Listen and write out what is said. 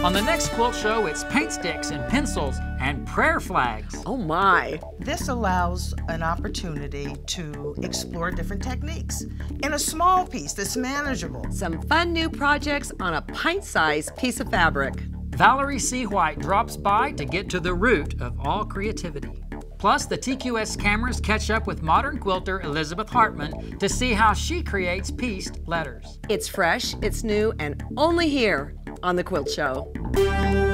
On the next quilt show, it's paint sticks and pencils and prayer flags. Oh my. This allows an opportunity to explore different techniques in a small piece that's manageable. Some fun new projects on a pint-sized piece of fabric. Valerie C drops by to get to the root of all creativity. Plus, the TQS cameras catch up with modern quilter Elizabeth Hartman to see how she creates pieced letters. It's fresh, it's new, and only here on The Quilt Show.